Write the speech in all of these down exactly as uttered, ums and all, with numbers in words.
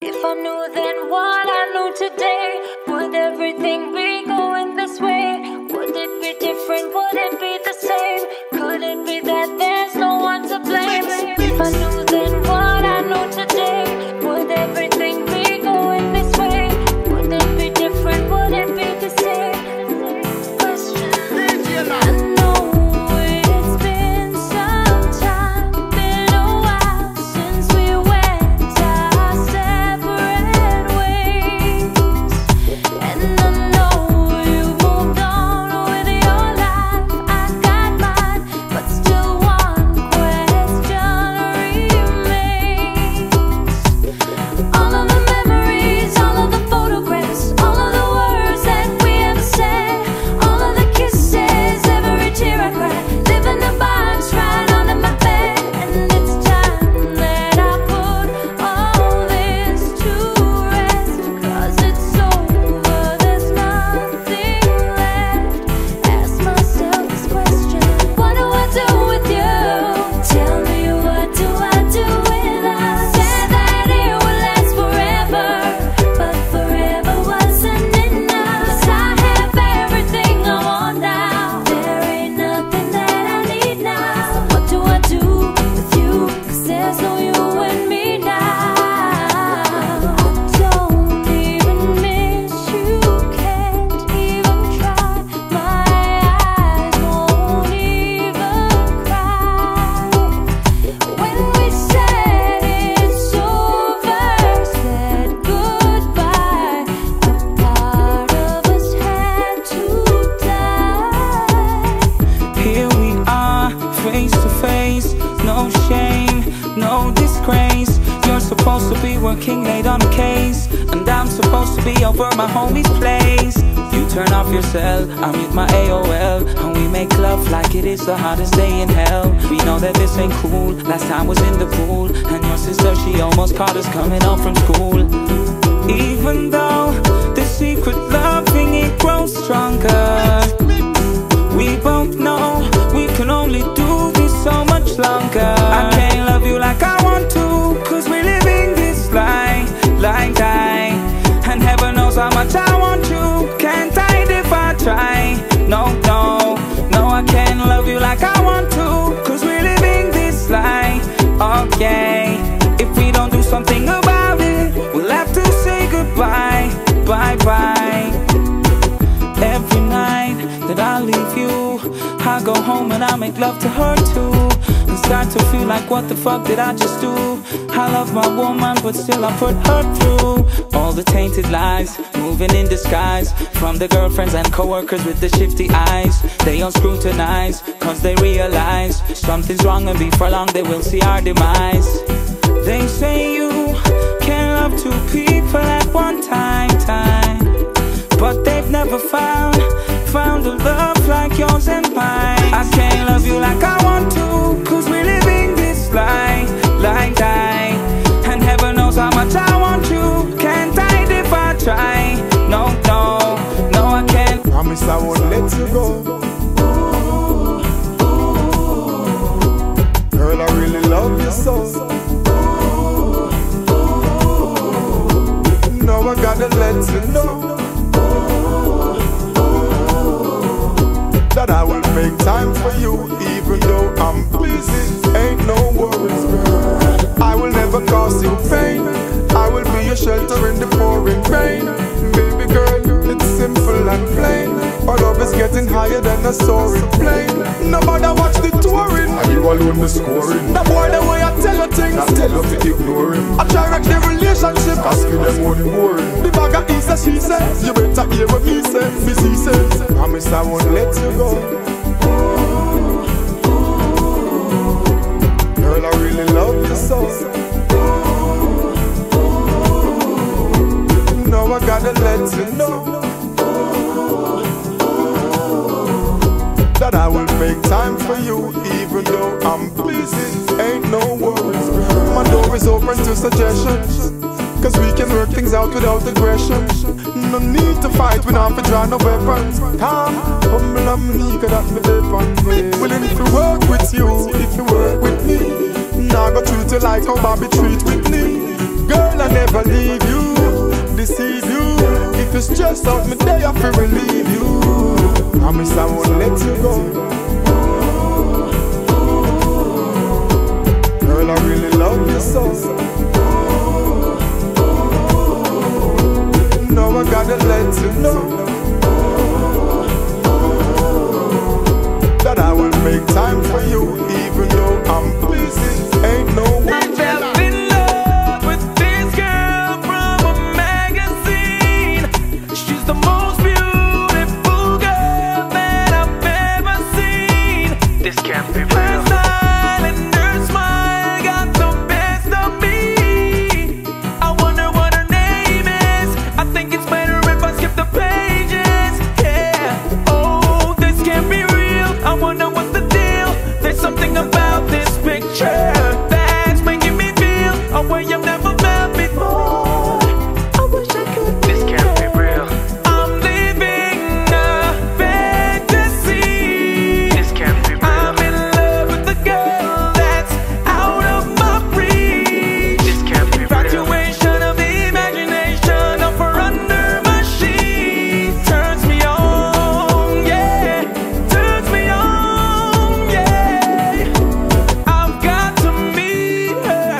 If I knew then what I know today, would everything be going this way? Would it be different? Would it be the same? Could it be that there's no one to blame? If I knew then what I know today, would everything be going this way? Would it be different? Would it be the same? Question. I know it's been some time, been a while since we went our separate ways, and I know you moved on with your life. I got mine, but still one question remains. All of the memories, all of the photographs, all of the words that we ever said, all of the kisses, every tear I cried, living the box right under my bed. And it's time that I put all this to rest, 'cause it's over, there's nothing left. Ask myself this question: what do I do with you? Tell me, what do I do with us? Said that it would last forever, but forever wasn't enough. 'Cause I have everything I want now, there ain't nothing that I need now. So what do I do with you? 'Cause there's no you and me now. I don't even miss you, can't even try. My eyes won't even cry. When we said it's over, said goodbye, a part of us had to die. Here we are, face to face, no shame, no disgrace. You're supposed to be working late on a case, and I'm supposed to be over my homie's place. You turn off your cell, I mute my A O L, and we make love like it is the hottest day in hell. We know that this ain't cool, last time was in the pool, and your sister, she almost caught us coming home from school. Even though the secret loving, it grows stronger, we both know we can only do this so much longer. I can't love you like I want to, 'cause we're living this lie, like I. And heaven knows how much I want you, can't hide if I try. No, no, no, I can't love you like I want to, 'cause we're living this lie, okay. If we don't do something about it, we'll have to say goodbye, bye bye. Every night that I leave you, I go home and I make love to her too, and start to feel like, what the fuck did I just do? I love my woman, but still I put her through all the tainted lies, moving in disguise, from the girlfriends and co-workers with the shifty eyes. They unscrutinize, 'cause they realize something's wrong, and before long they will see our demise. They say you can't love two people at one time, time, but they've never found, found a love like yours and mine. I can't love you like I want to, 'cause we're living this lie, like I. And heaven knows how much I want you, can't hide if I try. No, no, no, I can't. Promise I won't let you go. Girl, I really love you so. No, I gotta let you know that I will make time for you, even though I'm busy. Ain't no worries, girl. I will never cause you pain. I will be your shelter in the pouring rain. Baby girl, it's simple and plain. Our love is getting higher than a soaring plane. Nobody watch the touring, and you alone the scoring. The boy, the way I tell you things, I tell you to ignore him. I try wreck the relationship, asking them what the boring. The bag of he says, she says, you better hear what me say. Me see says, promise I won't let you go. Girl, I really love you so. No, I gotta let you know that I will make time for you, even though I'm busy. Ain't no worries, my door is open to suggestions, 'cause we can work things out without aggression. No need to fight, we not have to draw no weapons. Calm, humble and meek, that me depend. Willing to work with you, if you work with me. Now go treat you like how Bobby treat with me. Girl, I never leave you, deceive you. If you stress out me day, I feel relieve you. Promise I won't let you go. Girl, I really love you so. No, I gotta let you know that I will make time for you, even though I'm busy. Ain't no way. I fell in love with this girl from a magazine. She's the most beautiful girl that I've ever seen. This can't be real. Her style and her smile got the best of me. I wonder what her name is. I think it's better if I skip the pages. Yeah. Oh, this can't be real. I wonder what's the deal. There's something about this picture that's making me feel a way I've never felt before. I wish I could. This can't be real. I'm living a fantasy. This can't be real. I'm in love with a girl that's out of my reach. This can't be real. Infatuation of the imagination of her under my sheets turns me on, yeah. Turns me on, yeah. I've got to meet her.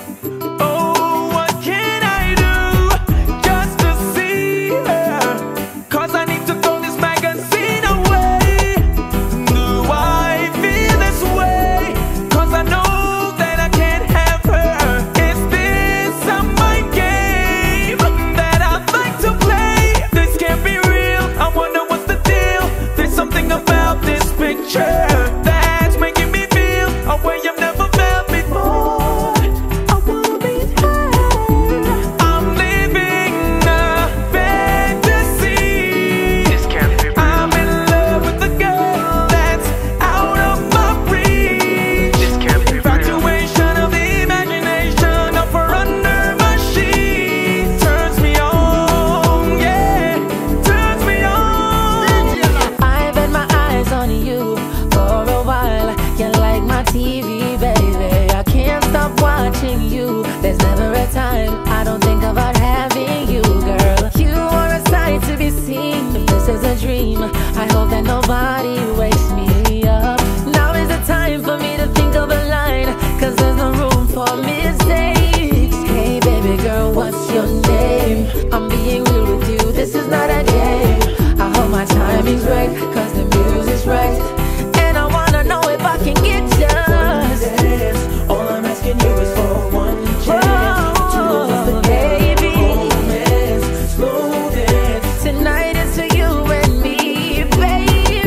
Oh, what can I do just to see her? Cause I need to throw this magazine away. Do I feel this way? Cause I know that I can't have her. Is this a mind game that I'd like to play? This can't be real. I wonder what's the deal. There's something about this picture that's making me feel a way I've never felt before. I wanna be her. I'm living a fantasy. This can't be real. I'm in love with a girl that's out of my reach. This can't be real. Infatuation of the imagination of her under my sheets turns me on, yeah. Turns me on. I've had my eyes on you for a while. You're like my T V, baby. I can't stop watching you. There's never a time I don't think about having you, girl. You are a sight to be seen. If this is a dream, I hope that nobody wakes me up. Now is the time for me to think of a line, cause there's no room for mistakes. Hey baby girl, what's your name? I'm being real with you, this is not a game. I hope my timing's right, cause the music's right. And I wanna know if I can get just All I'm asking you is for one oh, baby. slow dance. Tonight it's for you and me, baby.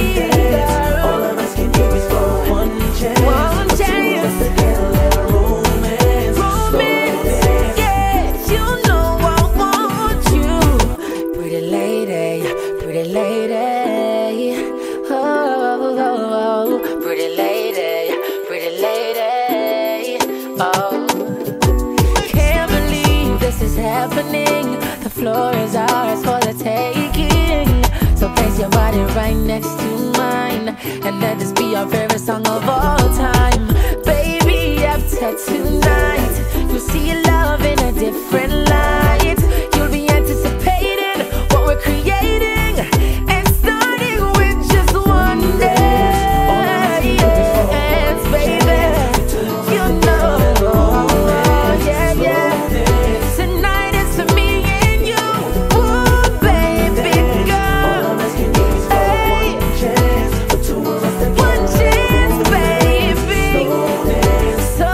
All I'm asking you is for one chance. One chance. Romance. Romance, yes, you know I want you. Pretty lady, pretty lady. Oh, oh, oh, pretty lady, pretty lady. Oh, can't believe this is happening. The floor is ours for the taking. So place your body right next to mine, and let this be our favorite song of all time. Baby, after tonight, you'll see your love in a different light. You'll be anticipating what we're creating, and starting with just one dance, baby. You know, yeah, yeah. Tonight it's for me and you, ooh, baby girl. Hey, one chance, baby. So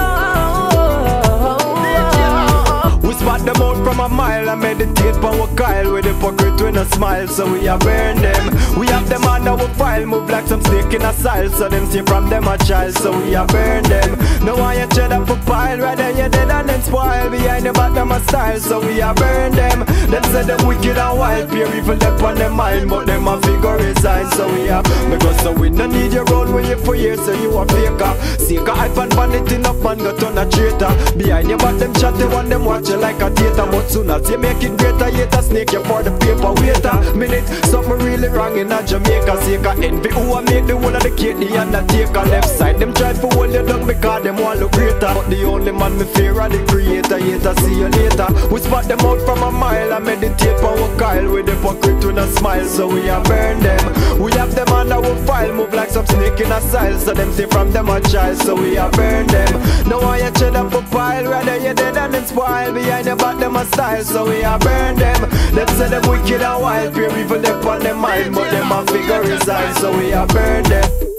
We spot them out from a mile and meditate on what Kyle with hypocrite with a smile, so we a burn them. We have them on our file, move like some snake in a style, so them see from them a child, so we a burn them. No one you tread up a pile, rather you dead and then spoil. Behind the bottom a style, so we a burn them. Them say them wicked and wild, pure evil dep on them mind, but them a figure resign, so we a because so we no need your road with you for years, so you a faker. Seeker hype and vanity enough man got on a traitor. Behind your back them chat, they want them watch you like a theater, but But soon as you make it greater, yet a snake you for the paper waiter. Minute, something really wrong in a Jamaica. Seek a envy who a make the whole of the cake, the undertaker. Left side, them try to hold you down because them want look greater. But the only man me fear are the creator, yet I see you later. We spot them out from a mile, I meditate on what Kyle with the hypocrite with a smile. So we a burn them, we have them on our file. Move like some snake in a style, so them say from them a child. So we a burn them. No one you tread up a pile, rather you dead and then spoil. Behind the back them a style, so we a burn them. Them say them wicked and wild, pure evil them on them mind, but them a figure reside. So we a burn them.